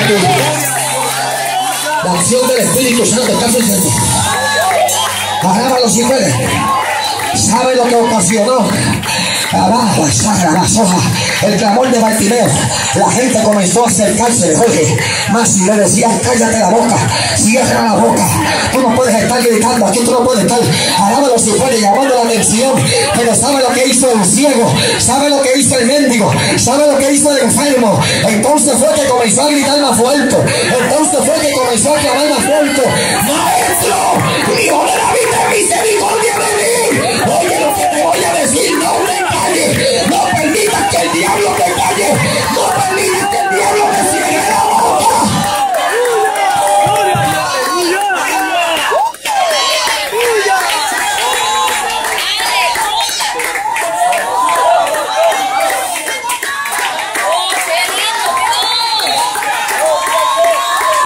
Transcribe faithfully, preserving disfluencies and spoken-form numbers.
La acción del Espíritu Santo está sucediendo. Alábalo si puede. ¿Sabe lo que ocasionó? El clamor de Bartimeo. La gente comenzó a acercarse de Jorge. Más si le decían, cállate la boca, cierra la boca. Tú no puedes estar gritando aquí, tú no puedes estar. Alábalo si puede, llamando la atención. Pero sabe lo que hizo el ciego, sabe lo que hizo el mendigo, sabe lo que hizo el enfermo. Entonces fue que comenzó a gritar más fuerte. Entonces fue que comenzó a clamar más fuerte. Maestro, hijo de David, ten misericordia.